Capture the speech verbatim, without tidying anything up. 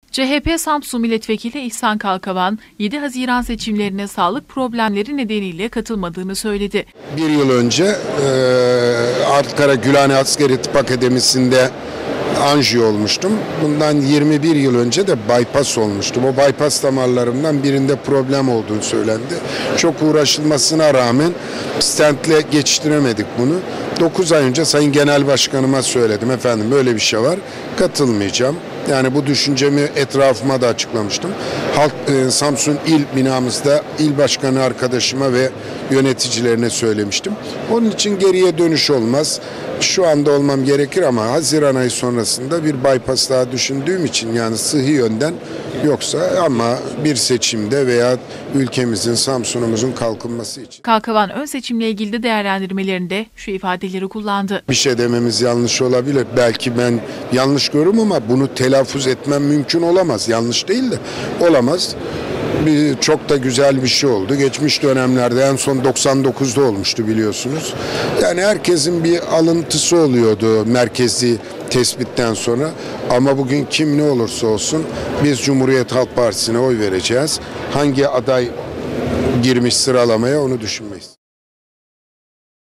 C H P Samsun Milletvekili İhsan Kalkavan, yedi Haziran seçimlerine sağlık problemleri nedeniyle katılmadığını söyledi. Bir yıl önce e, Ankara Gülhane Askeri Tıp Akademisi'nde anjiyo olmuştum. Bundan yirmi bir yıl önce de bypass olmuştum. O bypass damarlarımdan birinde problem olduğunu söylendi. Çok uğraşılmasına rağmen stentle geçiştiremedik bunu. dokuz ay önce Sayın Genel Başkanıma söyledim. Efendim böyle bir şey var. Katılmayacağım. Yani bu düşüncemi etrafıma da açıklamıştım. Halk e, Samsun İl binamızda il başkanı arkadaşıma ve yöneticilerine söylemiştim. Onun için geriye dönüş olmaz. Şu anda olmam gerekir ama Haziran ayı sonrasında bir bypass daha düşündüğüm için, yani sıhhi yönden, yoksa ama bir seçimde veya ülkemizin, Samsun'umuzun kalkınması için. Kalkavan ön seçimle ilgili de değerlendirmelerinde şu ifadeleri kullandı. Bir şey dememiz yanlış olabilir. Belki ben yanlış görürüm ama bunu telaffuz etmem mümkün olamaz. Yanlış değil de olamaz. Bir, çok da güzel bir şey oldu. Geçmiş dönemlerde en son doksan dokuzda olmuştu biliyorsunuz. Yani herkesin bir alıntısı oluyordu merkezi tespitten sonra. Ama bugün kim ne olursa olsun biz Cumhuriyet Halk Partisi'ne oy vereceğiz. Hangi aday girmiş sıralamaya onu düşünmeyiz.